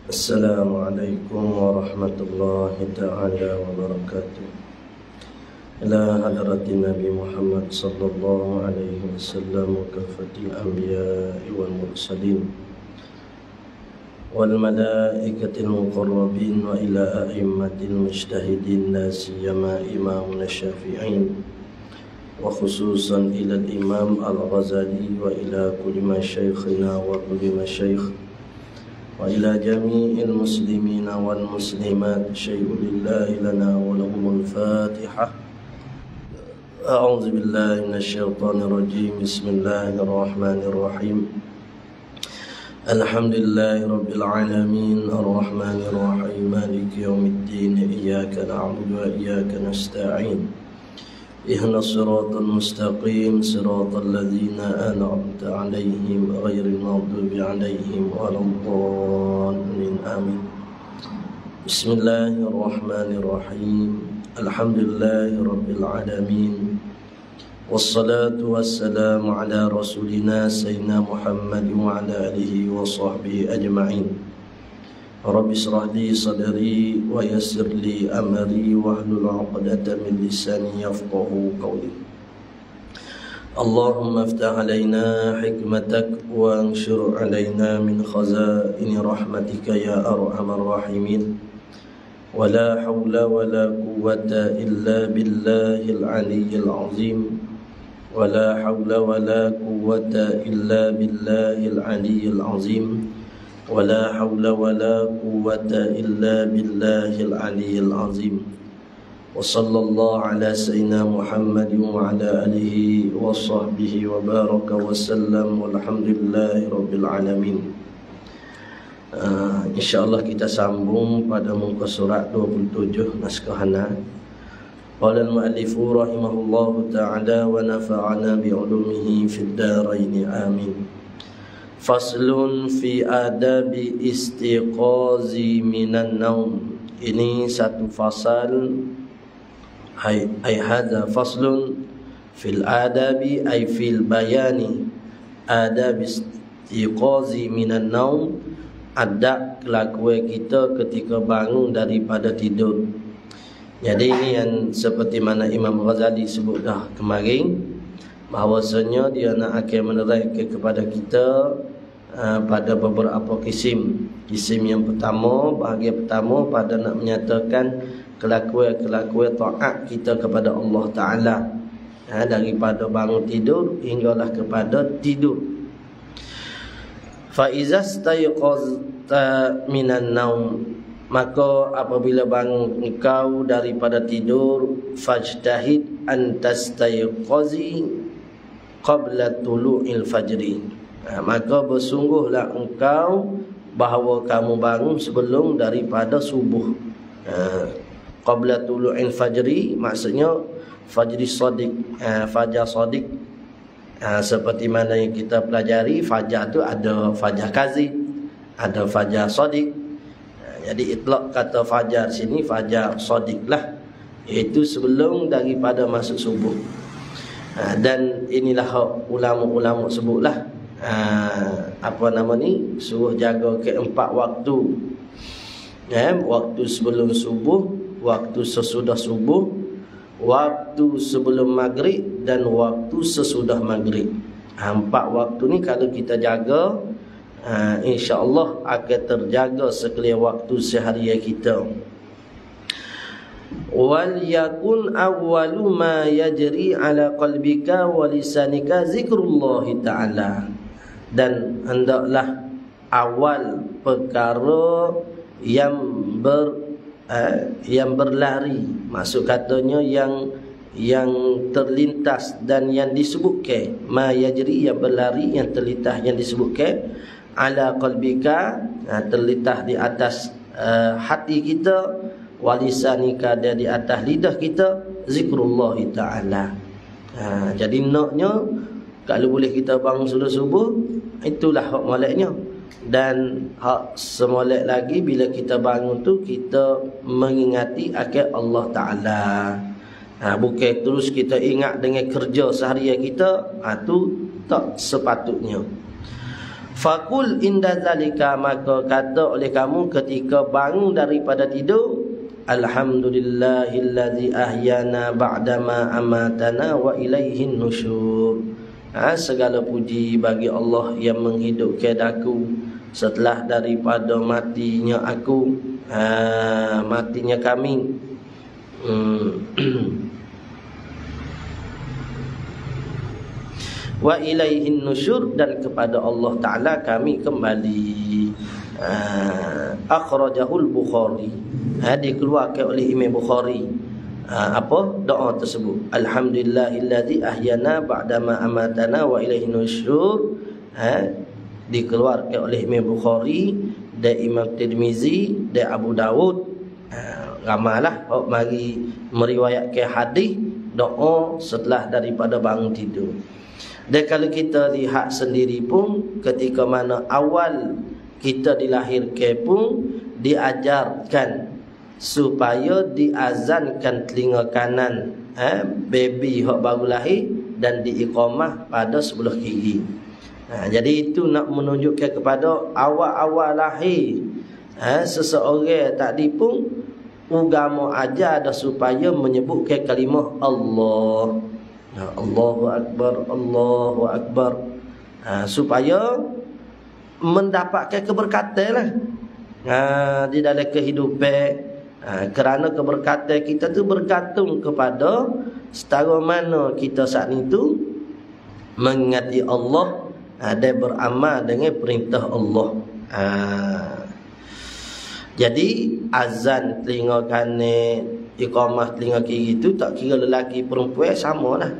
Assalamualaikum warahmatullahi ta'ala wabarakatuh. Ila hadratin Nabi Muhammad sallallahu alaihi wasallam wa kafatil anbiya'i wal mursalin wal malaikatil muqarrabin wa ila a'immatil mujtahidin la siyama imamuna syafi'in wa khususan ila al-imam al-Ghazali wa ila kulli masyaikhina wa kulli masyaikh wa ila jami'il muslimina wal muslimat syai'u lillahi lana wa lahumul fatihah. A'udzu billahi minasyaitonir rajim. Bismillahirrahmanirrahim. Alhamdulillahi rabbil alamin arrahmanir rahim maliki yaumiddin iyyaka na'budu wa iyyaka nasta'in ihdinas siratal mustaqim siratal ladzina an'amta 'alaihim ghairil maghdubi 'alaihim waladdallin amin. Bismillahirrahmanirrahim. Alhamdulillahi rabbil alamin wassalatu wassalamu ala rasulina sayyidina Muhammad wa ala alihi wa sahbihi ajma'in. Rabbi shrah li sadri wa yassir li amri wahlul 'uqdatam min lisani yafqahu qawli. Allahumma iftah alaina hikmatak wa anshur alaina min khazaini rahmatika ya arhamar rahimin. Wa la hawla wa la quwwata illa billahil aliyyil azim. Wa la hawla wa la quwwata illa billahil aliyyil azim. ولا حول ولا قوة إلا بالله العلي العظيم. وصلى الله على سيدنا محمد وعلى آله وصحبه وبارك وسلم والحمد لله رب العالمين. InsyaAllah kita sambung pada muka surat 27 naskahana. Qala al-mu'allifu rahimahullahu ta'ala wa nafa'ana bi'ulumihi fid daraini amin. Faslun fi adabi istiqazi minan naum. Ini satu fasal. Ay hadza faslun fil adabi ay fil bayani adab istiqazi minan naum. Adab kelakuan kita ketika bangun daripada tidur. Jadi ini yang seperti mana Imam Ghazali sebut dah kemarin, bahawasanya dia nak akan menerangkan kepada kita pada beberapa kisim. Kisim yang pertama, bahagian pertama pada nak menyatakan kelakuan-kelakuan taat kita kepada Allah Ta'ala, daripada bangun tidur hinggalah kepada tidur. Fa iza stayqazta minan naum, maka apabila bangun engkau daripada tidur, fajtahid an tastayqazi qabla tulu'il fajri, maka bersungguhlah engkau bahawa kamu bangun sebelum daripada subuh. Qabla tulu'il fajri maksudnya fajri shadiq, fajar shadiq. Seperti mana yang kita pelajari, fajar tu ada fajar kazib, ada fajar shadiq. Jadi itlaq kata fajar sini fajar shadiq lah, iaitu sebelum daripada masuk subuh. Dan inilah ulama-ulama sebutlah, apa nama ni, suruh jaga ke 4 waktu. Waktu sebelum subuh, waktu sesudah subuh, waktu sebelum maghrib dan waktu sesudah maghrib. 4 waktu ni kalau kita jaga, insya-Allah akan terjaga sekalian waktu seharian kita. Wal yakun awwalu ma yajri ala qalbika wa lisanika zikrullah ta'ala, dan hendaklah awal perkara yang berlari, maksud katanya yang terlintas dan yang disebutkan, ma yajri yang berlari, yang terlintas, yang disebutkan, ala qalbika terlintas di atas hati kita, walisanika dia di atas lidah kita, zikrullah ta'ala. Jadi naknya kalau boleh kita bangun subuh, itulah hak moleknya. Dan hak semolek lagi bila kita bangun tu kita mengingati akan Allah Ta'ala. Bukan terus kita ingat dengan kerja seharian kita, tu tak sepatutnya. Fakul inda zalika, maka kata oleh kamu ketika bangun daripada tidur, alhamdulillahillazi ahyana ba'dama amatana wa ilaihin nusyur. Segala puji bagi Allah yang menghidupkan aku setelah daripada matinya aku, matinya kami. Wa ilaihin nusyur, dan kepada Allah Ta'ala kami kembali. Akhrajahul Bukhari, dikeluarkan oleh Imam Bukhari. Apa doa tersebut? Alhamdulillahillazi ahyana ba'dama amatana wa ilaihin nusyur. Dikeluarkan oleh Imam Bukhari dan Imam Tirmizi dan Abu Dawud. Ramalah mari meriwayatkan hadis doa setelah daripada bangun tidur. Dan kalau kita lihat sendiri pun, ketika mana awal kita dilahirkan pun diajarkan supaya diazankan telinga kanan baby hok baru lahir dan diiqamah pada sebelah kiri. Jadi itu nak menunjukkan kepada awal-awal lahir seseorang tadi pun agama ajar ada supaya menyebutkan kalimah Allah. Allahu Akbar, Allahu Akbar, supaya mendapatkan keberkatan lah di dalam kehidupan. Kerana keberkatan kita tu bergantung kepada setara mana kita saat itu mengingati Allah dan beramal dengan perintah Allah. Jadi azan telinga kanan, iqamah telinga kiri itu tak kira lelaki perempuan sama lah.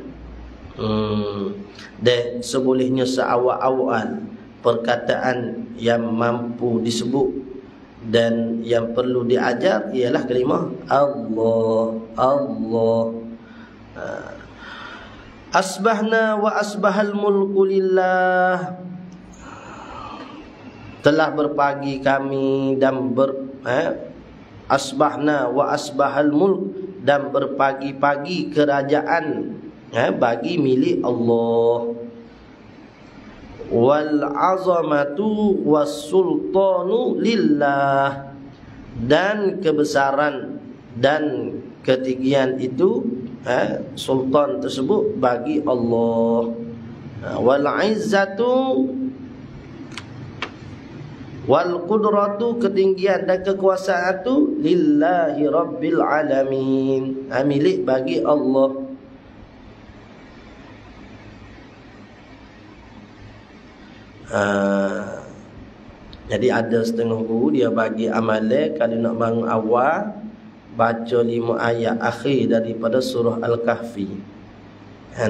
Dan sebolehnya seawal-awal perkataan yang mampu disebut dan yang perlu diajar ialah kalimah Allah, Allah. Asbahna wa asbahal mulku lillah. Telah berpagi kami dan asbahna wa asbahal mulk, dan berpagi-pagi kerajaan bagi milik Allah. Wal azamatu was sultanu lillah, dan kebesaran dan ketinggian itu sultan tersebut bagi Allah. Wal izzatu wal qudratu, ketinggian dan kekuasaan itu lillahi rabbil alamin, milik bagi Allah. Jadi ada setengah guru dia bagi amalan kalau nak bangun awal baca 5 ayat akhir daripada surah Al-Kahfi. 5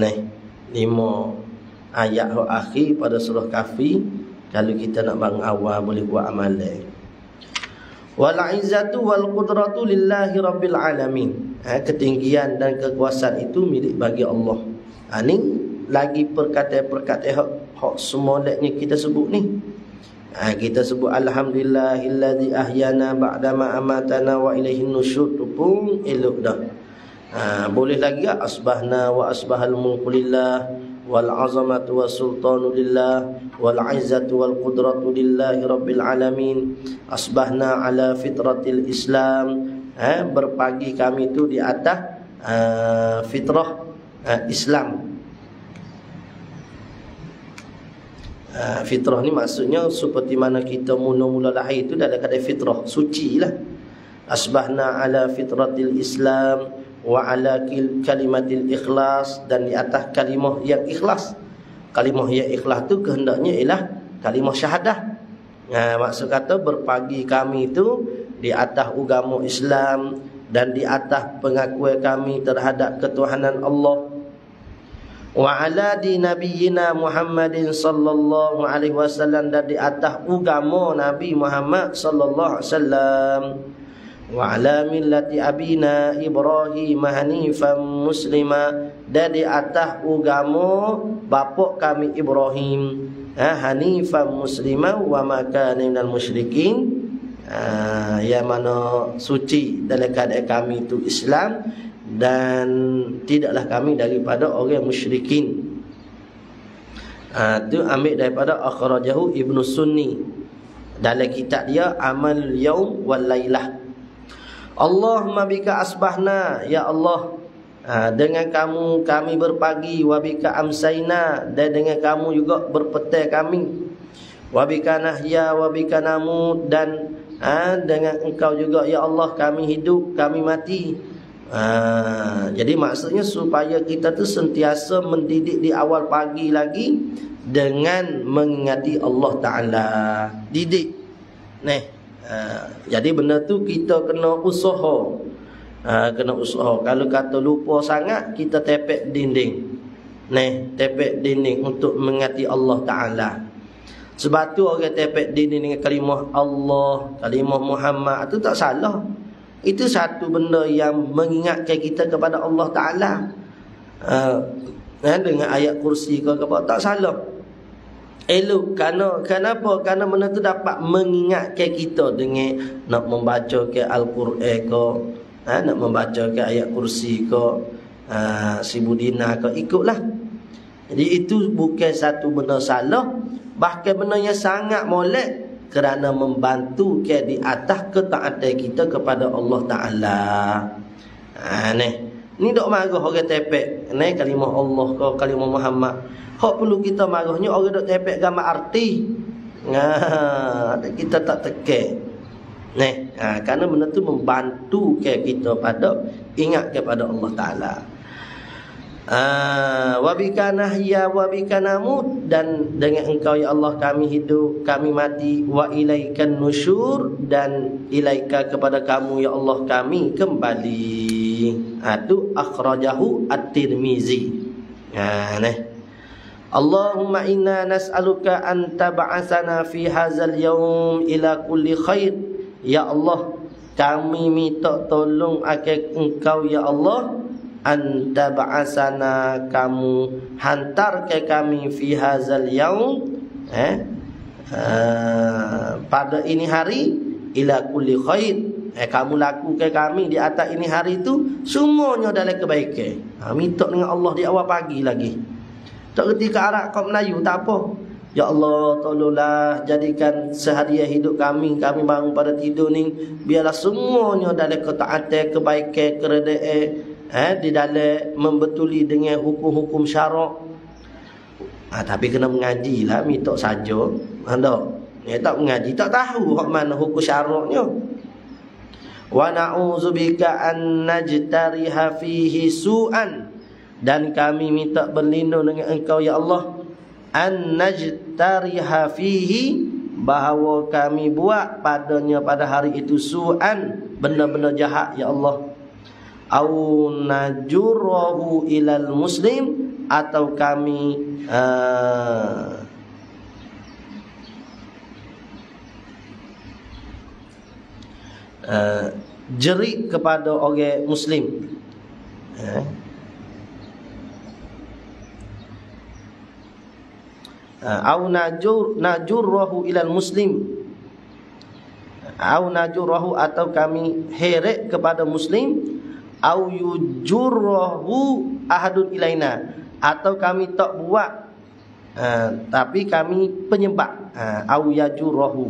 ayat akhir pada surah Kahfi. Kalau kita nak bangun awal boleh buat amalan. Wal izzatu wal qudratu lillahi rabbil alamin. Ketinggian dan kekuasaan itu milik bagi Allah. Ni lagi perkataan-perkataan hak semoleknya kita sebut ni. Kita sebut alhamdulillahillazi ahyana ba'dama amatana wa ilaihin nusyur tu pun elok dah. Boleh lagi asbahna wa asbahal mulku lillah wal azamatu was sultanu lillah wal izzatu wal qudratu lillahi rabbil alamin. Asbahna ala fitratil Islam. Berpagi kami tu di atas fitrah Islam. Fitrah ni maksudnya seperti mana kita mula-mula lahir itu dalam keadaan fitrah, suci lah. Asbahna ala fitratil Islam wa ala kalimatil ikhlas, dan di atas kalimah yang ikhlas. Kalimah yang ikhlas tu kehendaknya ialah kalimah syahadah. Maksud kata berpagi kami itu di atas agama Islam dan di atas pengakuan kami terhadap ketuhanan Allah. Wa ala di nabiyina Muhammadin sallallahu alaihi wasallam, dan di atas agama Nabi Muhammad sallallahu alaihi wasallam. Wa ala millati abina Ibrahim hanifan muslima, dan di atas agama bapa kami Ibrahim hanifan muslima wa ma kana minal musyrikin, yang mana suci dalam keadaan kami itu Islam dan tidaklah kami daripada orang musyrikin. Tu ambil daripada akhrajahu Ibnu Sunni dalam kitab dia Amal Yaum wal Lailah. Allahumma bika asbahna, ya Allah, dengan kamu kami berpagi, wa bika amsayna, dan dengan kamu juga berpetang kami, wa bika nahya wa bika namut, dan dengan engkau juga ya Allah kami hidup, kami mati. Jadi maksudnya supaya kita tu sentiasa mendidik di awal pagi lagi dengan mengingati Allah Ta'ala. Didik. Jadi benda tu kita kena usaha. Kena usaha. Kalau kata lupa sangat, kita tepek dinding. Tepek dinding untuk mengingati Allah Ta'ala. Sebab tu orang tepek dinding dengan kalimah Allah, kalimah Muhammad, itu tak salah. Itu satu benda yang mengingatkan kita kepada Allah Ta'ala. Dengan ayat kursi ke apa, tak salah. Elok. Kenapa? Kerana benda tu dapat mengingatkan kita dengan nak membaca ke Al-Quran ke, nak membaca ke ayat kursi ke, Seribu Dinar ke, ikutlah. Jadi itu bukan satu benda salah, bahkan benda yang sangat molek, kerana membantu ke di atas ketaatan kita kepada Allah Ta'ala. Ni dok marah orang tepek kalimah Allah ke kalimah Muhammad. Hak perlu kita marahnya orang dok tepek gambar arti. Kita tak tekan. Kerana benda tu membantu ke kita pada ingat kepada Allah Ta'ala. Wabika nahya wabika namut, dan dengan engkau ya Allah kami hidup, kami mati, wa ilaikan nusyur, dan ilaika kepada kamu ya Allah kami kembali. Itu akhrajahu At-Tirmizi. Allahumma inna nas'aluka an tab'asana fi hadzal yaum ila kulli khair. Ya Allah, kami minta tolong akan engkau ya Allah, anta ba'asana, kamu hantar ke kami fi hazal yaum, pada ini hari, ila kulli khair, kamu lakukan kami di atas ini hari itu semuanya dalam kebaikan. Minta dengan Allah di awal pagi lagi. Tak ketika Arab kau Melayu tak apa. Ya Allah, tolonglah jadikan seharian hidup kami bangun pada tidur ni, biarlah semuanya dalam ketaatan, kebaikan, keredaan, di dalam membetuli dengan hukum-hukum syarak. Tapi kena mengaji lah, minta saja. Tak mengaji, tak tahu hak mana hukum syaraknya. Wa na'udzubika an najtariha fihi su'an, dan kami minta berlindung dengan engkau ya Allah, an najtariha fihi, bahawa kami buat padanya pada hari itu su'an, benda-benda jahat ya Allah. Au najurrahu ilal muslim, atau kami jerit kepada orang muslim. Au najurrahu ilal muslim, au najurrahu, atau kami heret kepada muslim, au yujurrahu ahadun ilaina, atau kami tak buat tapi kami penyebab, au yajurrahu,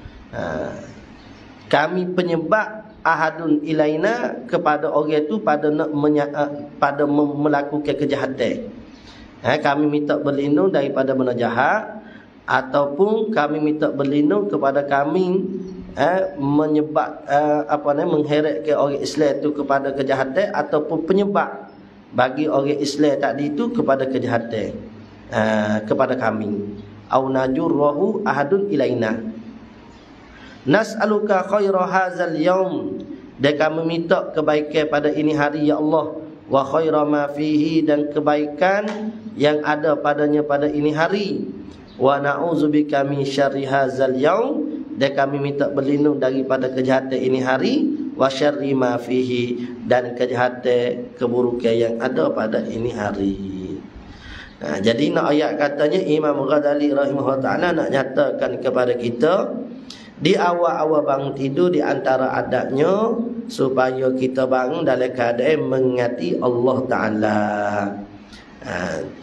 kami penyebab ahadun ilaina, kepada orang itu pada nak pada melakukan kejahatan. Kami minta berlindung daripada benda jahat, ataupun kami minta berlindung kepada kami menyebab mengheret ke orang Islam itu kepada kejahatan, ataupun penyebab bagi orang Islam tadi itu kepada kejahatan kepada kami. Au najurrahu ahadun ilaina. Nas'aluka khaira hadzal yaum, dan kami minta kebaikan pada ini hari ya Allah, wa khaira ma fihi, dan kebaikan yang ada padanya pada ini hari, wa na'udzubika min syarri hadzal yaum, dan kami minta berlindung daripada kejahatan ini hari, wa syarri ma fihi, dan kejahatan keburukan yang ada pada ini hari. Jadi nak ayat katanya Imam Ghazali rahimahullah ta'ala nak nyatakan kepada kita, di awal-awal bangun tidur, di antara adabnya supaya kita bangun dalam keadaan mengingati Allah Ta'ala.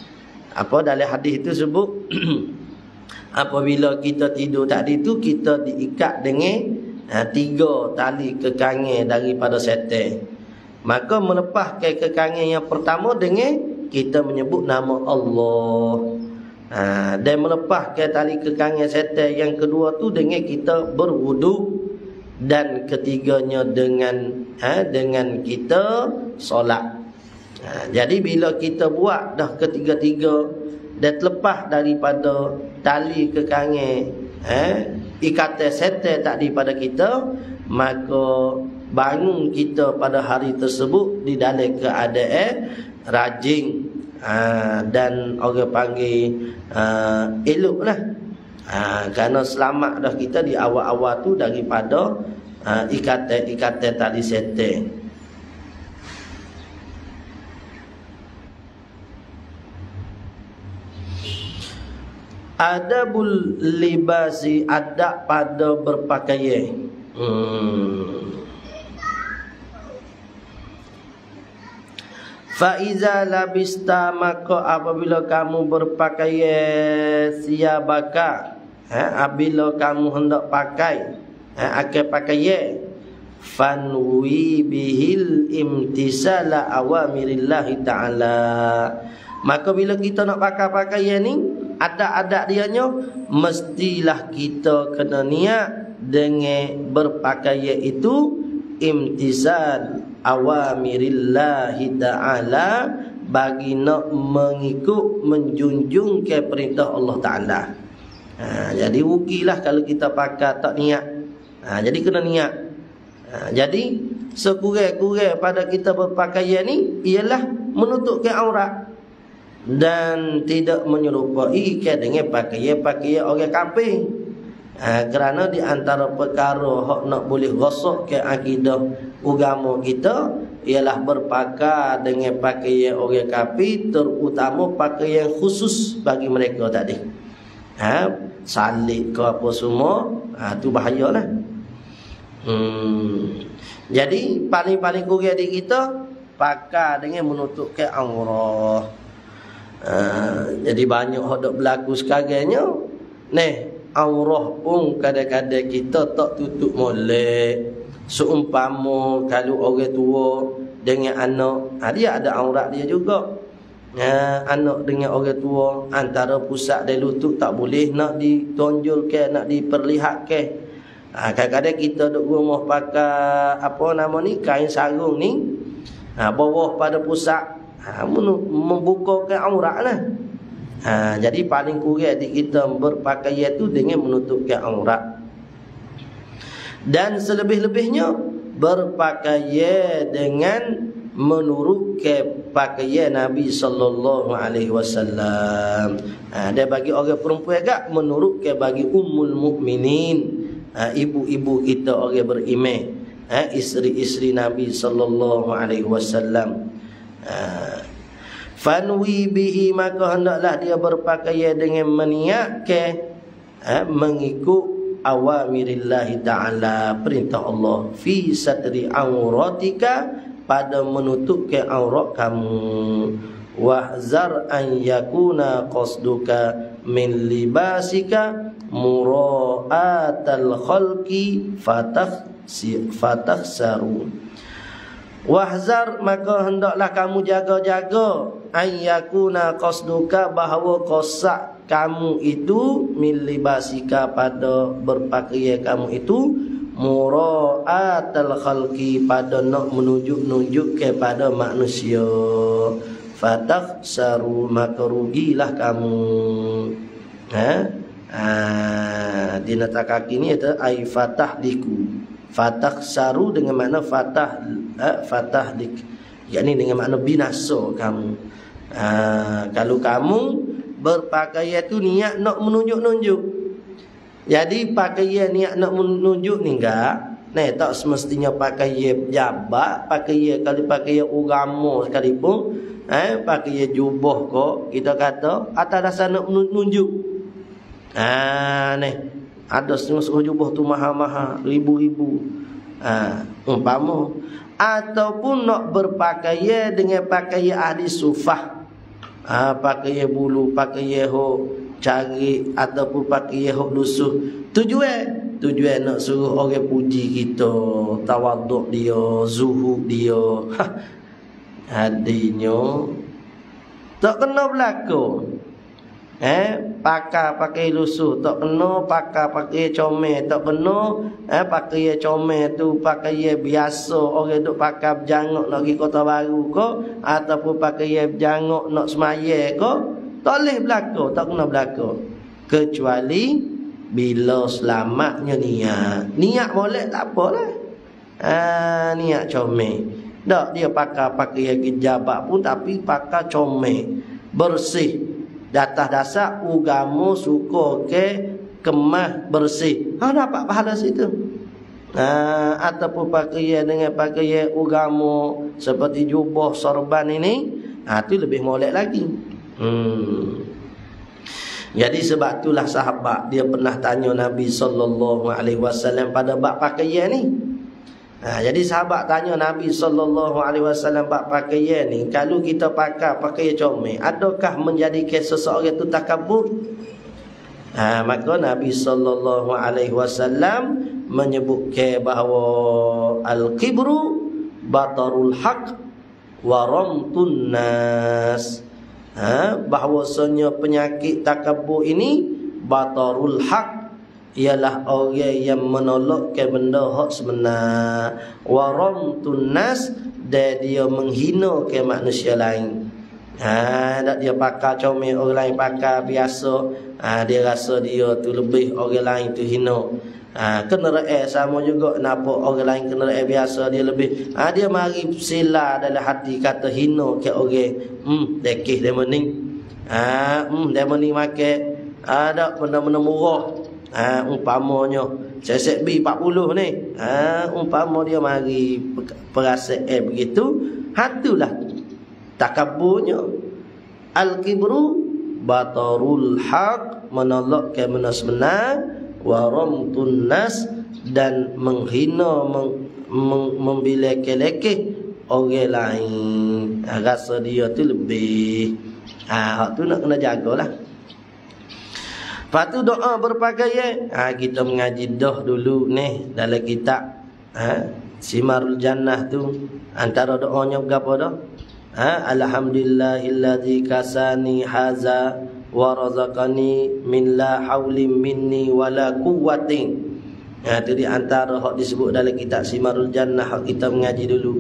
Apa dalam hadis itu sebut apabila kita tidur tadi tu kita diikat dengan 3 tali kekangin daripada setan. Maka melepaskan kekangin yang pertama dengan kita menyebut nama Allah. Dan melepaskan tali kekangin setan yang kedua tu dengan kita berwuduk, dan ketiganya dengan kita solat. Jadi bila kita buat dah ketiga-tiga dan terlepas daripada tali kekangin ikatan setan tadi pada kita, maka bangun kita pada hari tersebut di dalam keadaan rajin, dan orang panggil eloklah, kerana selamat dah kita di awal-awal tu daripada ikatan tali setan. Adabul libasi, adab pada berpakaian. Fa iza labista, maka apabila kamu berpakaian siabaka, apabila kamu hendak pakai akan pakaian, fanwi bihil imtisala awamirillahi ta'ala. Maka bila kita nak pakai pakaian ni, adab-adab dianya mestilah kita kena niat dengan berpakaian itu imtisal awamirillahi ta'ala, bagi nak mengikut menjunjung ke perintah Allah Ta'ala. Jadi rugilah kalau kita pakai tak niat. Jadi kena niat. Jadi sekurang-kurang pada kita berpakaian ni ialah menutupkan aurat dan tidak menyerupai dengan pakaian-pakaian orang kafir. Kerana di antara perkara hak nak boleh rosak ke akidah agama kita ialah berpakaian dengan pakaian orang kafir, terutama pakaian khusus bagi mereka tadi. Salib ke apa semua, tu bahayalah. Jadi paling-paling kurang di kita pakai dengan menutupkan aurat. Jadi banyak hak dok berlaku sekarangnya ni, aurat pun kadang-kadang kita tak tutup molek. Seumpama kalau orang tua dengan anak, dia ada aurat dia juga. Anak dengan orang tua antara pusat dan lutut tak boleh nak ditonjolkan, nak diperlihatkan. Kadang-kadang kita duk rumah pakai apa nama ni, kain sarung ni, bawah pada pusat membukakan aurat lah. Jadi paling kurang kita berpakaian tu dengan menutupkan aurat. Dan selebih-lebihnya berpakaian dengan menurutkan pakaian Nabi sallallahu alaihi wasallam. Dan bagi orang perempuan agak menurutkan bagi ummul mukminin, ibu-ibu kita orang beriman, isteri-isteri Nabi sallallahu alaihi wasallam. Fanwi bihi, maka hendaklah dia berpakaian dengan meniatkan mengikut awamirillahi ta'ala, perintah Allah, fi satri auratika, pada menutupkan aurat kamu, wahzar an yakuna qasduka min libasika mura'atal khalqi fatakhsaru. Wahzar, maka hendaklah kamu jaga-jaga, ayyakuna qasduka, bahawa qasad kamu itu, min libasika, pada berpakaian kamu itu, mura'atal khalqi, pada nak menunjuk kepada manusia, fatakhsaru, maka rugilah kamu. Di nota kaki ni ada ai fatahliku. Fatakhsaru dengan makna fatahlik, yakni dengan makna binasa kamu. Kalau kamu berpakaian tu niat nak menunjuk-nunjuk, jadi pakaian niat nak menunjuk ni enggak, tak semestinya pakaian jabat, pakaian kalau pakaian agama sekalipun, pakaian jubah kok kita kata atas dasar nak menunjuk. Ada setengah jubah tu mahal-mahal, ribu-ribu, umpama. Ataupun nak berpakaian dengan pakaian ahli sufah, pakai bulu, pakai ho cari ataupun pakai ho lusuh. Tujuan nak suruh orang puji kita, tawaduk dia, zuhud dia. Hadinya tak kena berlaku. Pakai lusuh tak kena, pakai comel tak kena. Pakai comel tu pakai biasa, orang duk pakai berjanguk nak pergi Kota Baru ke, ataupun pakai berjanguk nak semaya ke, tak boleh berlaku, tak kena berlaku. Kecuali bila selamatnya niat boleh tak apalah. Niat comel. Tak dia pakai kejabat pun, tapi pakai comel bersih. Dasar agama suka kemas bersih. Dapat pahala situ. Ataupun pakaian dengan pakaian agama seperti jubah sorban ini, itu lebih molek lagi. Jadi sebab itulah sahabat dia pernah tanya Nabi SAW pada bab pakaian ni. Jadi sahabat tanya Nabi SAW bab pakaian ni, kalau kita pakai pakaian comel, adakah menjadikan seseorang itu takabur? Maka Nabi SAW menyebutkan bahawa al-kibru batarul haq wa ramtun nas. Bahawasanya penyakit takabur ini batarul haq, ialah orang yang menolak ke benda hak sebenar, wa ramtun nas, dan dia menghina ke manusia lain. Tak dia pakai comel, orang lain pakai biasa, dia rasa dia tu lebih, orang lain tu hina. Kena ra'ai sama juga, nampak orang lain kena ra'ai biasa, dia lebih. Dia mari sila dalam hati kata hina ke orang. Dekih dia mening. Dia mening makan. Ada benda-benda murah. Umpamanya sesek B 40 ni. Umpama dia mari perasaan begitu, hatulah takaburnya. Al-kibru batarul haq, menolak ke benda sebenar, wa ramtun nas, dan menghina, membilek-lekeh orang lain. Rasa dia tu lebih. Hak tu nak kena jagalah. Lepas tu doa berpakaian. Kita mengaji dah dulu ni dalam kitab Simarul Jannah tu. Antara doanya berapa dah? Alhamdulillahilladzi kasani haza wa razaqani min la haulin minni wala quwwatin. Itu di antara hak disebut dalam kitab Simarul Jannah, hak kita mengaji dulu.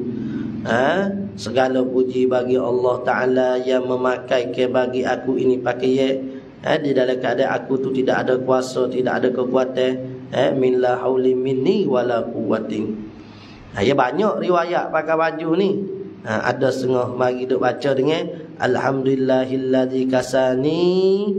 Segala puji bagi Allah Ta'ala yang memakai ke bagi aku ini pakaian. Di dalam keadaan aku tu tidak ada kuasa, tidak ada kekuatan. Min la haulin minni wala quwwatin. Ya banyak riwayat pakai baju ni. Ada setengah mari duk baca dengan alhamdulillahilladzi kasani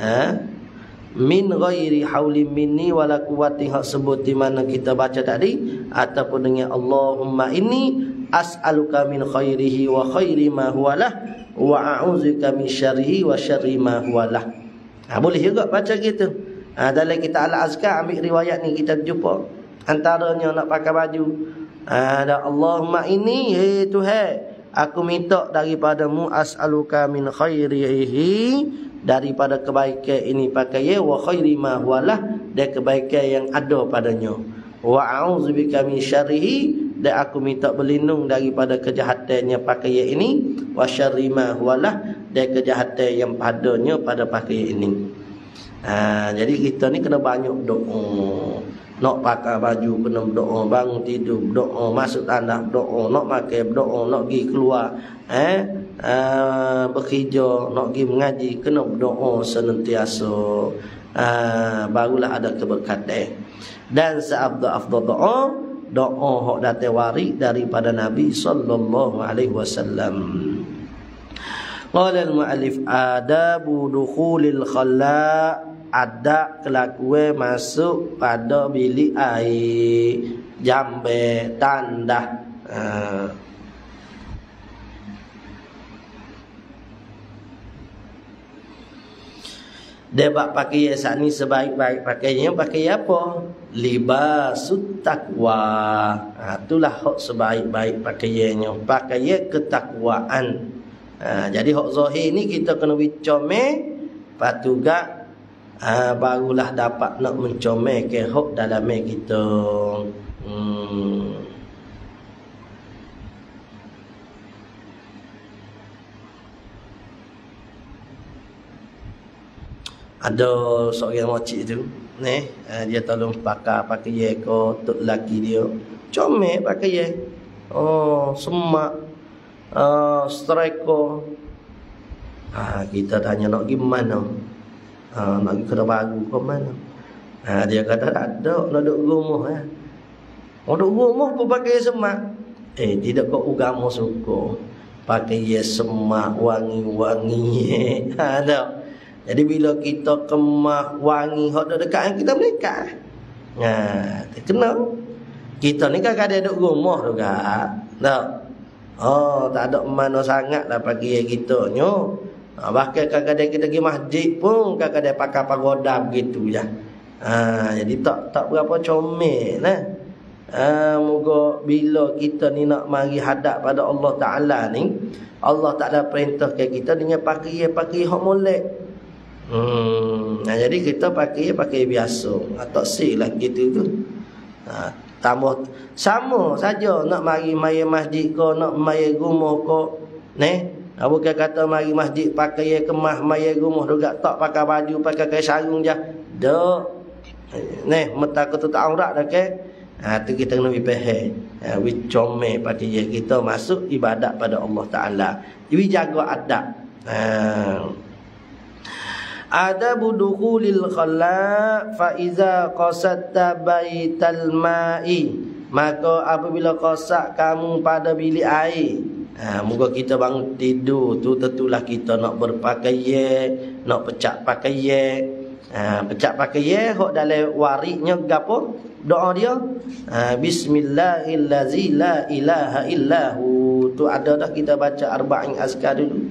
min ghairi haulin minni wala quwwatin, hak sebut di mana kita baca tadi, ataupun dengan Allahumma inni as'aluka min khairihi wa khairi ma huwalah wa a'udzubika min syarrihi wa syarri ma huwalah. Boleh juga baca gitu. Dalam kitab Al-Azkar ambil riwayat ni kita jumpa. Antaranya nak pakai baju, ada Allahumma inni, Tuhan, aku minta daripadamu, as'aluka min khairihi, daripada kebaikan ini pakaian, wa khairi ma huwalah, dan kebaikan yang ada padanya, wa a'udzubika min syarrihi, dan aku minta berlindung daripada kejahatannya pakaian ini, wa syarri ma huwalah, dan kejahatan yang padanya pada pakaian ini. Jadi kita ni kena banyak doa. Nak pakai baju kena berdoa, bangun tidur berdoa, masuk tanah berdoa, nak makan berdoa, nak pergi keluar bekerja, nak pergi mengaji, kena berdoa senantiasa. Barulah ada keberkatan. Dan seafdal doa hak datang waris daripada Nabi sallallahu alaihi wasallam. Qala al-mu'allif adabu dukhulil khala', ada kelakuan masuk pada bilik air, jambe, tandah. Dia bak pakai saat ni sebaik-baik pakainya pakai apa? Libasut taqwa. Itulah hak sebaik-baik pakaiannya, pakaian ketakwaan. Jadi hak zahir ni kita kena comel, lepas tu gak barulah dapat nak mencomel ke hak dalam kita. Ada seorang makcik tu, dia tolong pakai ye ko tok laki dia. Comel pakai ye. Semak. Striker. Kita tanya nak pergi mana? Nak pergi kedai baru ke mana? Dia kata tak ada, nak duduk rumah. Duduk rumah pun pakai semak. Tidak kau agama suka. Pakai ye semak wangi-wangi. Tak. Jadi bila kita kemah wangi hok dekat kita mereka. Kena. Kita ni kan ada duduk rumah juga. Tak. Tak ada mana sangat lah pagi kita nyo. Bahkan kadang-kadang kita pergi masjid pun kadang-kadang pakai pagoda begitu je. Jadi tak berapa comel lah. Moga bila kita ni nak mari hadap pada Allah Taala ni, Allah Taala perintah ke kita dengan pakai hok molek. Jadi kita pakai biasa. Tak silap gitu tu. Tambah sama saja nak mari masjid ko, nak mari rumah ko, bukan kata mari masjid pakai kemah, mari rumah juga tak pakai baju, pakai sarung je. Dak. Mata ko tu tak aurat dah ke. Tu kita kena faham. Comel pakai kita masuk ibadat pada Allah Taala. Wi jaga adab. Adabu dukhulil khala fa iza qasadta baital ma'i, maka apabila qasak kamu pada bilik air. Moga kita bangun tidur tu tentulah kita nak berpakaian, nak pecak pakaian. Pecak pakaian hok dalam waritnya gapo? Doa dia bismillahillazi la ilaha illahu. Tu ada dah kita baca arba'in azkar dulu.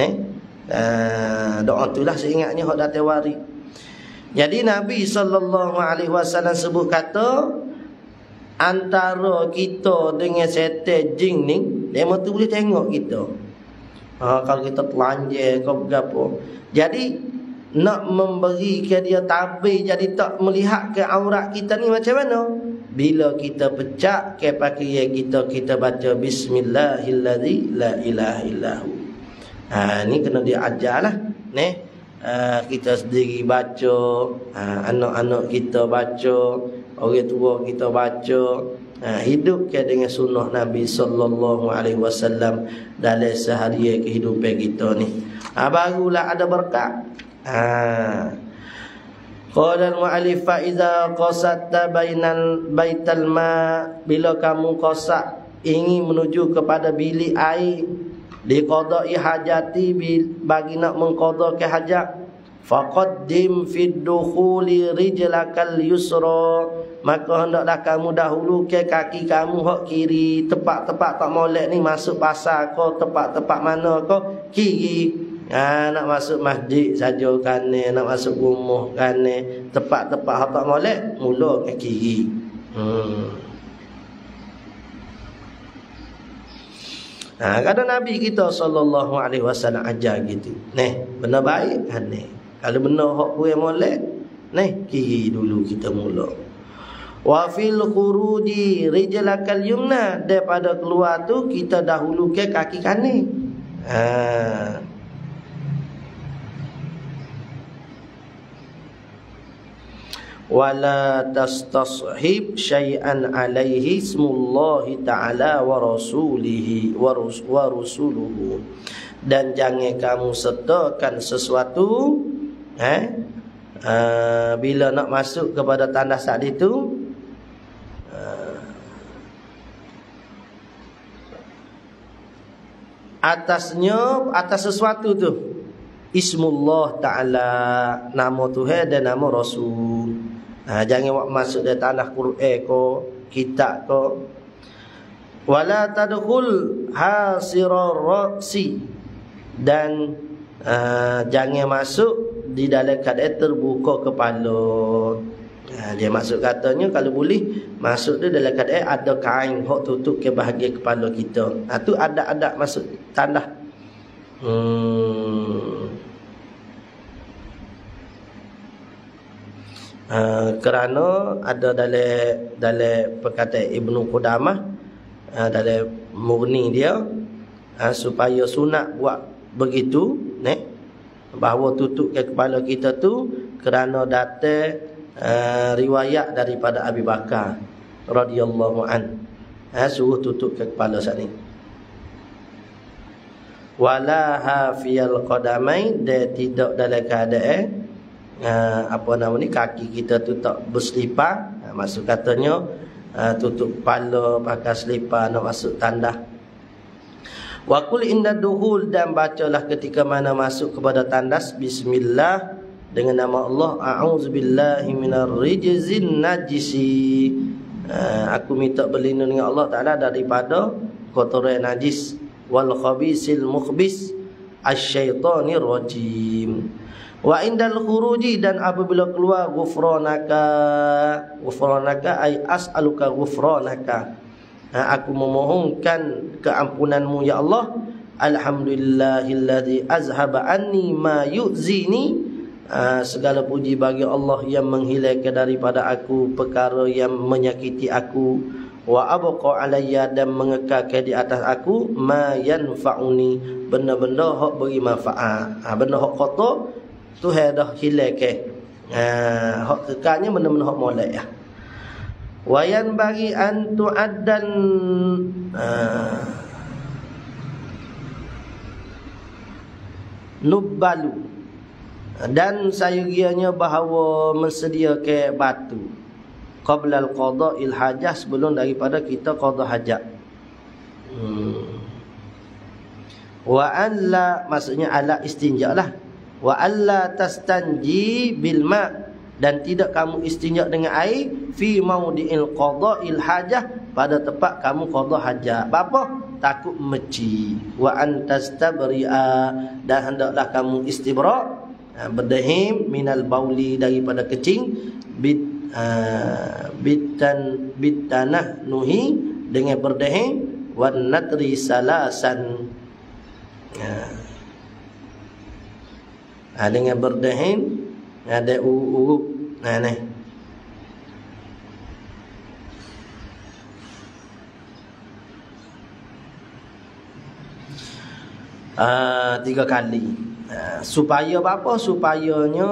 Doa itulah seingatnya hak datang waris. Jadi Nabi SAW sebut kata antara kita dengan setan jin ni, dia tu boleh tengok kita. Kalau kita telanjang kau berapa. Jadi nak memberi ke dia tabir jadi tak melihat ke aurat kita ni macam mana? Bila kita pecah ke pakaian kita baca bismillahillazi la ilaha illahu. Ni kena diajarlah. Kita sendiri baca, anak-anak kita baca, orang tua kita baca. Hidup ke dengan sunnah Nabi sallallahu alaihi wasallam dalam seharian kehidupan kita ni. Barulah ada berkat. Qala al-mu'allif fa iza qasadta baital ma, bila kamu qasak ingin menuju kepada bilik air, liqada'i hajati, bagi nak mengqadakan hajat, faqaddim fid dukhuli rijlakal yusra, maka hendaklah kamu dahulu ke kaki kamu hak kiri. Tepat-tepat tak molek ni masuk pasar kau, tepat-tepat mana kau kiri. Nak masuk masjid saja kanan, nak masuk rumah kanan, tepat-tepat hak tak molek mula ke kiri. Kadang Nabi kita sallallahu alaihi wasallam ajar gitu. Benar baik kan ni. Kalau benar hak kurang molek, kiri dulu kita mula. Wa fil khuruji rijlakal yumna, daripada keluar tu kita dahulu ke kaki kanan. Wala tastashib syai'an alaihi ismullahi ta'ala wa rasulihi wa rusuluhu, dan jangan kamu sertakan sesuatu bila nak masuk kepada tanda saat itu atas sesuatu tu ismullah ta'ala, nama Tuhan dan nama Rasul. Jangan buat masuk dari tanah Quran ko, kitab ko. Wala tadkhul hasirar ra'si, dan jangan masuk di dalam keadaan terbuka kepala. Dia masuk katanya kalau boleh masuk dia dalam keadaan ada kain hok tutup ke bahagian kepala kita. Tu ada masuk tanah. Kerana ada dalam perkataan Ibnu Qudamah, dalam murni dia, supaya sunat buat begitu, bahawa tutup ke kepala kita tu kerana datang riwayat daripada Abu Bakar radhiyallahu an, suruh tutup ke kepala saat ni. Wala hafiyal qadamain, dia tidak dalam keadaan kaki kita tu tak berselipar. Maksud katanya tutup kepala pakai selipar nak masuk tandas. Wa qul inda duhul, dan bacalah ketika mana masuk kepada tandas, bismillah, dengan nama Allah, a'udzubillahi minar rijzin najisi, aku minta berlindung dengan Allah Ta'ala daripada kotoran najis, wal khabisil mukhbis asyaitanir rajim. Wa indal khuruji, dan apabila keluar, ghufranaka ay as'aluka ghufranaka, aku memohonkan keampunanmu ya Allah. Alhamdulillahilladzi azhaba anni ma yu'zini, segala puji bagi Allah yang menghilangkan daripada aku perkara yang menyakiti aku. Wa abqa alayya, dan mengekalkan di atas aku, ma yanfa'uni, benda-benda hak beri manfaat. Benda hak kotor Tuhan dah hilangkan. Hak kekalnya benda-benda hak molek ya. Wayan bagi antu addan nubbalu, dan sayugianya bahawa mensediakan batu qablal qada'il hajah, sebelum daripada kita qada hajat. Wa an la, maksudnya ala istinja lah. Wa alla tastanji bil ma, dan tidak kamu istinja dengan air, fi maudi'il qada'il hajah, pada tempat kamu qada hajat. Apa? Takut meci. Wa antastabri'a, dan hendaklah kamu istibra', berdahim, minal bauli, daripada kecing, bitanah nuhi, dengan berdahim, wan natri salasan, dengan berdahim, ada urup. Ni 3 kali. Supaya apa? Supayanya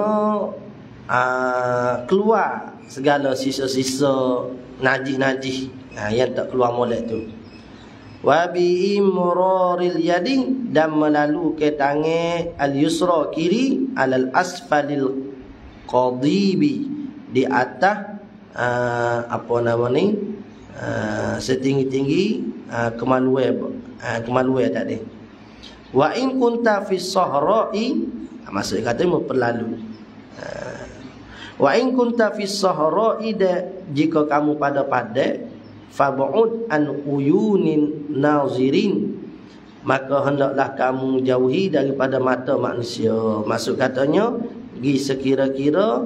keluar segala sisa-sisa najis-najis yang tak keluar molek tu. Wa bi imraril yadi, dan melalu ke tangan al-yusra, kiri, alal asfalil qadibi, di atas setinggi-tinggi kemaluan tadi. Wa in kunta fis sahra'i, maksud kata memperlalu. Wa in kunta fis sahra'i, jika kamu pada padat, fab'ud an uyunin nazirin, maka hendaklah kamu jauhi daripada mata manusia. Maksud katanya, pergi sekira-kira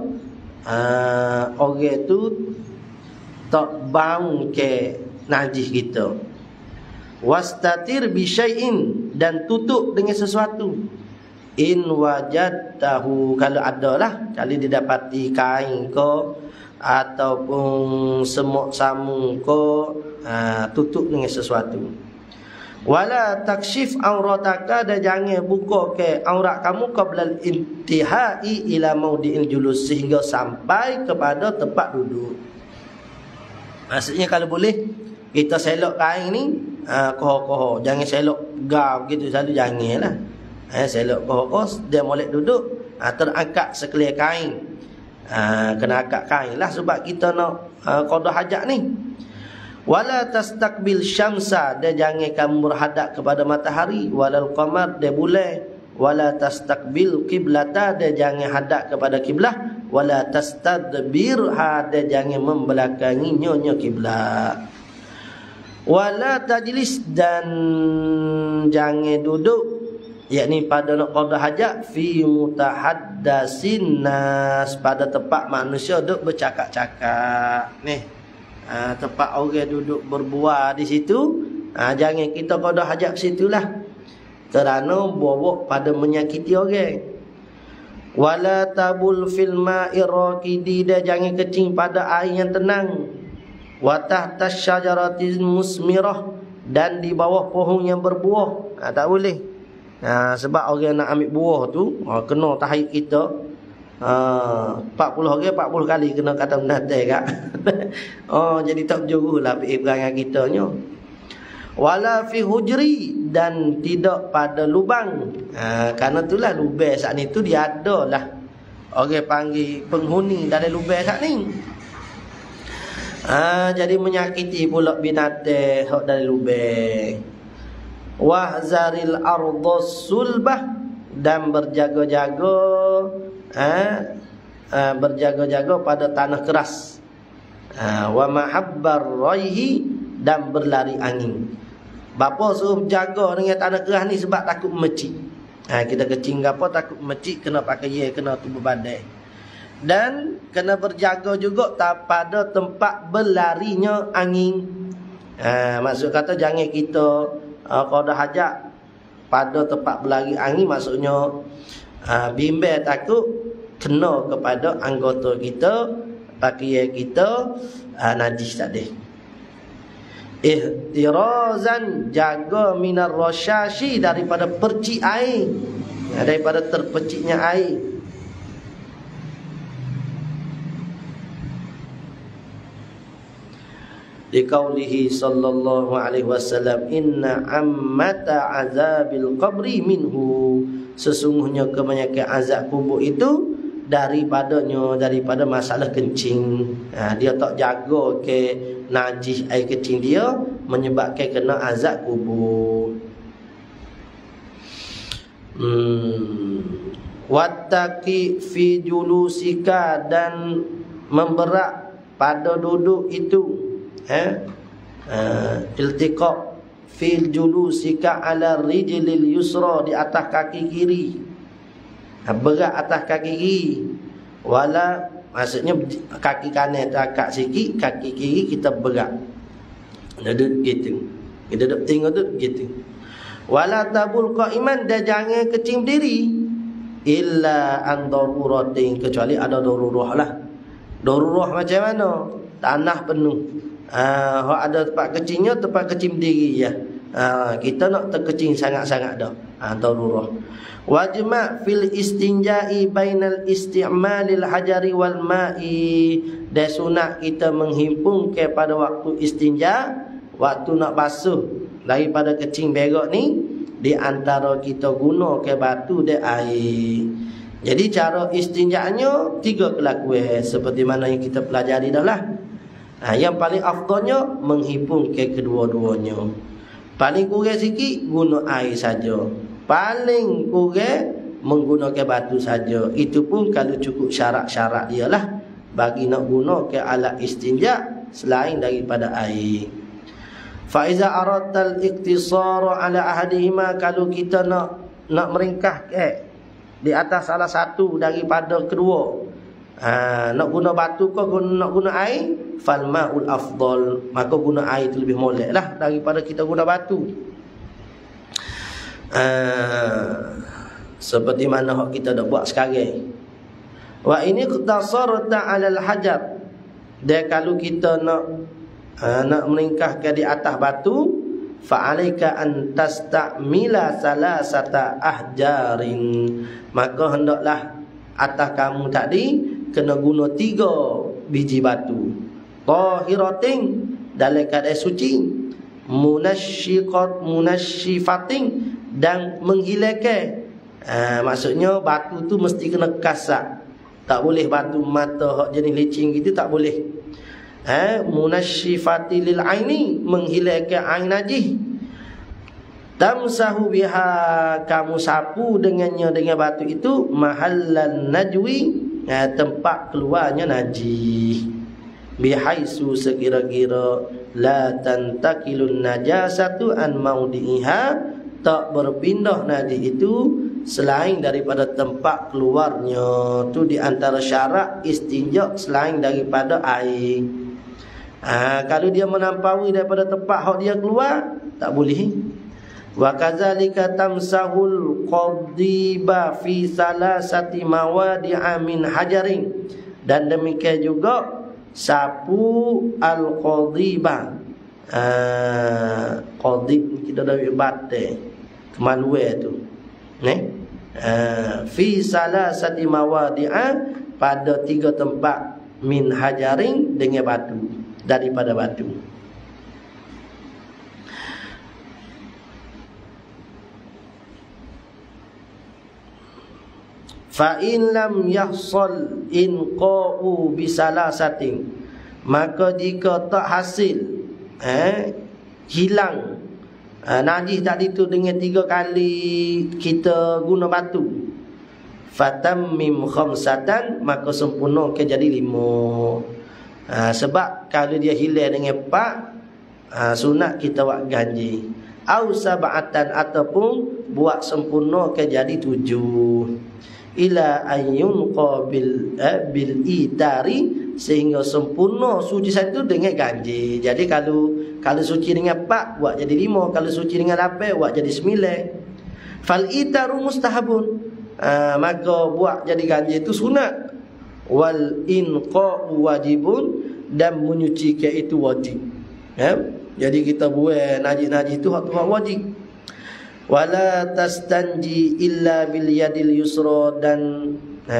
orang tu tak bau ke najis kita. Wastatir bi syai'in, dan tutup dengan sesuatu. In wajadtahu, kalau adalah, kalau didapati kain ke ataupun semut samu ke, tutup dengan sesuatu. Wala takshif aurataka, dan jangan buka ke aurat kamu qablal intihai ila maudi'il julus, sehingga sampai kepada tempat duduk. Maksudnya kalau boleh kita selok kain ni koho-koho, jangan selok gau gitu selalu, janganlah. Selok koho-koho, dia molek duduk, terangkat sekeliling kain. Kena angkat kain lah sebab kita nak qada hajat ni. Wala tastaqbil syamsa, dia jangan kamu berhadap kepada matahari, walal qamar, dia bulan. Wala tastaqbil qiblata, dia jangan hadap kepada kiblah. Wala tastadbirha, dia jangan membelakangi nyonya kiblat. Wala tajlis, dan jangan duduk, yakni pada nak qada hajat, fi mutahaddasin nas, pada tempat manusia duduk bercakap-cakap ni. Tempat orang duduk berbual di situ, jangan kita qada hajat situlah. kerana bawa pada menyakiti orang. Wala tabul fil ma'i raqidi, dia jangan kencing pada air yang tenang. Wa tahta syajaratin musmirah, dan di bawah pohon yang berbuah. Tak boleh. Sebab orang nak ambil buah tu kena tahiyat kita 40 orang 40 kali kena kata menatai kak. Jadi tak berjurulah perangai kita nya. Wala fi hujri, dan tidak pada lubang. Kerana itulah lubang saat ni tu dia ada lah orang panggil penghuni dari lubang saat ni. Jadi menyakiti pula binatang hak dari lubang. Wahzaril ardhas sulbah, dan berjaga-jaga berjaga-jaga pada tanah keras. Wa mahabbar raihi, dan berlari angin. Bapa suruh jaga dengan tanah keras ni sebab takut mecik. Kita kecing apa takut mecik, kena pakai kena tubuh badai. Dan kena berjaga juga pada tempat berlarinya angin. Maksud kata jangan kita kalau dah hajat pada tempat berlari angin, maksudnya bimbang takut kena kepada anggota kita, pakaian kita najis tadi. Ihtirazan, jaga minar rasyashi, daripada percik air, daripada terpeciknya air. Di qaulihi sallallahu alaihi wasallam, inna ammata azabil qabri minhu, sesungguhnya kebanyakan azab kubur itu daripada masalah kencing. Dia tak jaga ke najis air kencing dia, menyebabkan kena azab kubur. Wattaqi fi julusika, dan memberak pada duduk itu. Iltiqa fil julusika ala rijlil yusra, di atas kaki kiri. Berat atas kaki kiri. Wala, maksudnya kaki kanan terangkat sikit, kaki kiri kita berat. Duduk gitu. Kita duduk tengok tu gitu. Wala tabul qa'iman, dan jangan kecing berdiri. Illa an daruratin, kecuali ada darurah lah. Darurah macam mana? Tanah penuh. Ada tempat kecingnya, tempat kecing berdiri ya. Kita nak terkecing sangat-sangat dah. Darurah. Wajma' fil istinja'i bainal isti'malil hajari wal ma'i, dan sunat kita menghimpun pada waktu istinja, waktu nak basuh daripada kecing berak ni, di antara kita guna ke batu dan air. Jadi cara istinjanya 3 kelakuan seperti mana yang kita pelajari dah lah. Yang paling afdalnya menghimpun ke kedua-duanya. Paling kurang sikit guna air saja. Paling kurang menggunakan batu saja. Itu pun kalau cukup syarat-syarat dia lah bagi nak guna ke alat istinja selain daripada air. Fa iza aradtal iktisara ala ahadihima, kalau kita nak meringkas di atas salah satu daripada kedua, nak guna batu ke nak guna air, fal ma'ul afdal, maka guna air itu lebih molek lah daripada kita guna batu. Seperti mana hak kita dah buat sekarang. Wa ini iqtasarta 'alal hajar, dan kalau kita nak meringkaskan di atas batu, fa alayka an tastamila salasata ahjarin, maka hendaklah atas kamu tadi kena guna 3 biji batu. Tahiratin, dalam keadaan suci. Munasyifatin, dan menghilangkan. Maksudnya batu tu mesti kena kasar. Tak boleh batu mata hak jenis licin gitu, tak boleh. Munasyifati lil aini, menghilangkan ain najis. Tamsahu biha, kamu sapu dengannya, dengan batu itu, mahallan najwi, tempat keluarnya najis. Bihaisu, sekira-kira, la tantakilun najasatu an maudi'iha, tak berpindah najis itu selain daripada tempat keluarnya. Tu di antara syarat istinja selain daripada air. Kalau dia menampaui daripada tempat hak dia keluar, tak boleh. Wa kadzalika tamsahul qadiba fi salasati mawadi'a min hajarin. Dan demikian juga sapu al-qadiba. Qadib kita dah bate kemaluan tu. Fi salasati mawadi'a, pada 3 tempat, min hajarin, dengan batu, daripada batu. Fa in lam yahsul inqa'u bisalasatin, maka jika tak hasil hilang najis tadi tu dengan 3 kali kita guna batu, fatammim khamsatan, maka sempurna ke jadi 5. Sebab kalau dia hilang dengan 4, sunat kita buat ganji. Au sab'atan, ataupun buat sempurna ke jadi 7. Ila ayyun qabil bil itari, sehingga sempurna suci satu dengan ganji. Jadi kalau suci dengan 4 buat jadi 5, kalau suci dengan 8 buat jadi 9. Fal itaru mustahabun, maka buat jadi ganji itu sunat. Wal inqa'u wajibun, dan menyucikan itu wajib. Jadi kita buat najis itu hak wajib. Wala tastanji illa bil yadil yusra, dan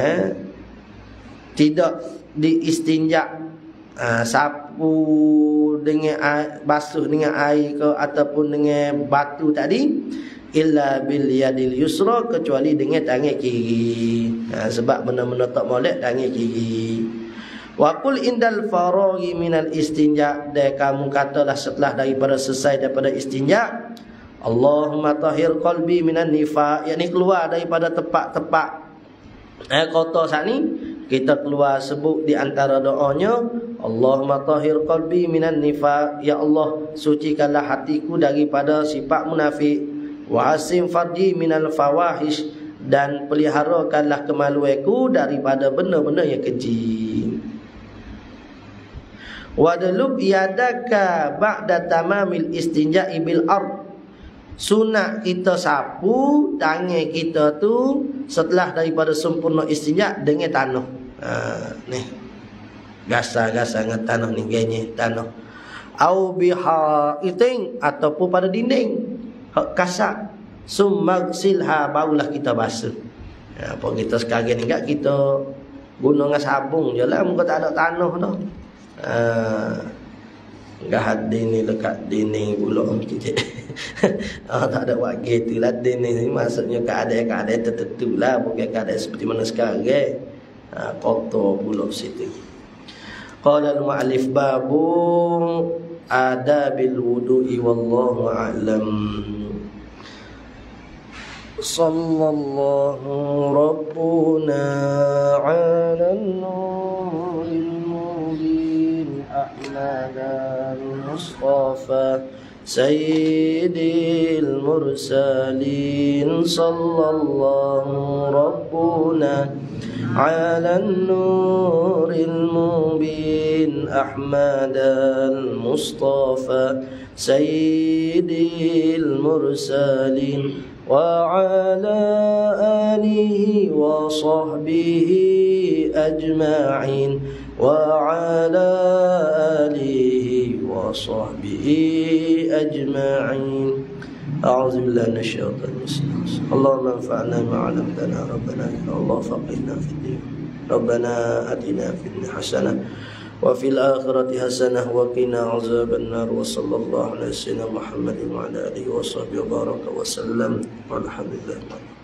tidak diistinja sapu dengan basuh dengan air ke ataupun dengan batu tadi, illa bil yadil yusra, kecuali dengan tangan kiri. Sebab benda-benda tak molek tangan kiri. Wa qul indal faraghi minal istinja, dan kamu katalah setelah daripada selesai daripada istinja, Allahumma tahhir qalbi minan nifaq, yakni keluar daripada tempat-tempat kotor saat ni, kita keluar sebut di antara doanya, Allahumma tahhir qalbi minan nifaq, ya Allah sucikanlah hatiku daripada sifat munafik. Wa asim farji minal fawahish, dan peliharakanlah kemaluanku daripada benda-benda yang keji. Wadlub yadaka ba'da tamamil istinja'i bil ard, sunat kita sapu tangan kita tu setelah daripada sempurna istinja dengan tanah. Ni gasa-gasa dengan tanah ni, gayanya tanah. Au biha iting, ataupun pada dinding hak kasar. Sumagsilha, barulah kita basuh. Apa kita sekarang ni kat kita guna dengan sabun je lah, muka tak ada tanah dah. Enggak hadir ni dekat dinding pula kita. Tak ada buat gitu lah. Dinding ni maksudnya keadaan tertentu lah, bukan keadaan seperti mana sekarang. Kotor pula situ. Qala al-mu'allif babu adabil wudu'i wallahu a'lam. Sallallahu rabbuna 'alan nuril mubin ahmadan mustafa sayyidil mursalin. Sallallahu rabbuna 'alan nuril mubin ahmadan mustafa sayyidil mursalin wa ala alihi wa sahbihi ajma'in wa ala alihi wa sahbihi ajma'in. A'udzu billahi minasyaitonir rajim. Allahumma anfa'na bima 'allamtana rabbana ya Allah faqihna fid din. Rabbana atina fid dunya hasanah wa fil akhirati hasanah wa qina azaban nar. Wa sallallahu ala sayyidina Muhammadin wa ala alihi wa sahbihi wa baraka wa sallam. Walhamdulillah.